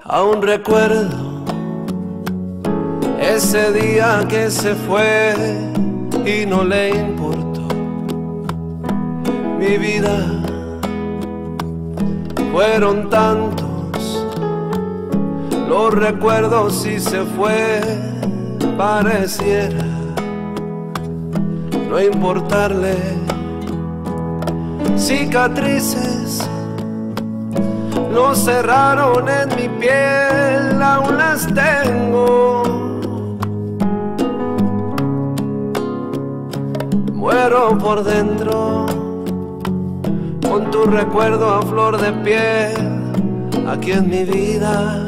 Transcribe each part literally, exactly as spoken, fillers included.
Aún recuerdo ese día que se fue y no le importó mi vida. Fueron tantos los recuerdos y se fue, pareciera no importarle. Cicatrices no cerraron en mi piel, aún las tengo. Muero por dentro con tu recuerdo a flor de piel aquí en mi vida.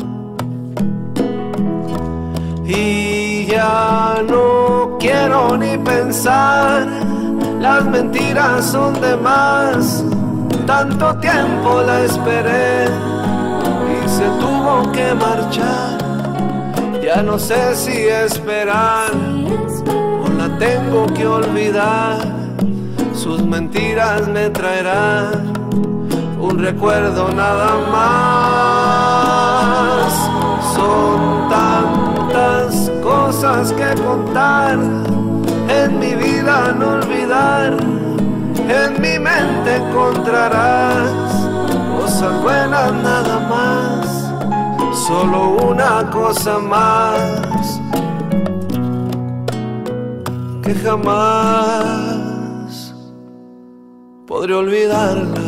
Y ya no quiero ni pensar, las mentiras son de más. Tanto tiempo la esperé y se tuvo que marchar. Ya no sé si esperar o la tengo que olvidar. Sus mentiras me traerán un recuerdo nada más. Son tantas cosas que contar, en mi vida no olvidar. En mi mente encontrarás cosas buenas nada más, solo una cosa más que jamás podré olvidarla.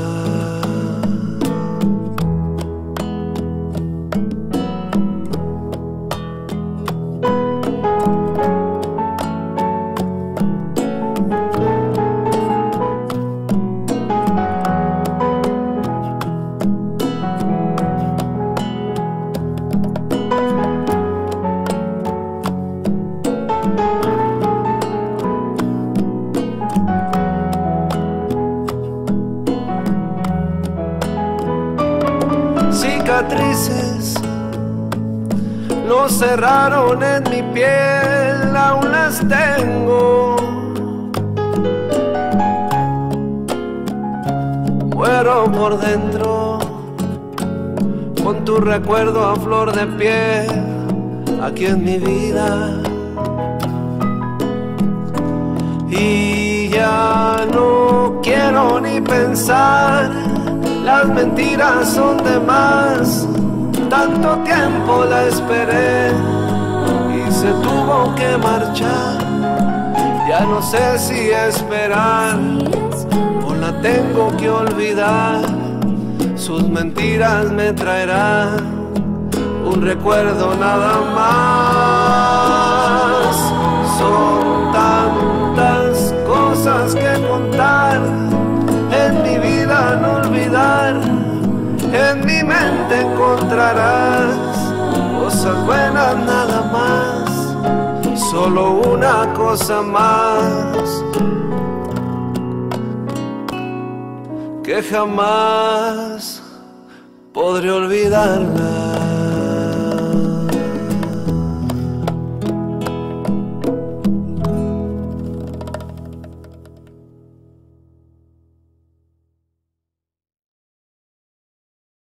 Cicatrices no cerraron en mi piel, aún las tengo. Muero por dentro con tu recuerdo a flor de piel aquí en mi vida. Y ya no quiero ni pensar, las mentiras son de más. Tanto tiempo la esperé y se tuvo que marchar. Ya no sé si esperar o la tengo que olvidar. Sus mentiras me traerán un recuerdo nada más. Son tantas cosas que contar, en mi vida no olvidar. En mi mente encontrarás cosas buenas nada más, solo una cosa más que jamás podré olvidarla.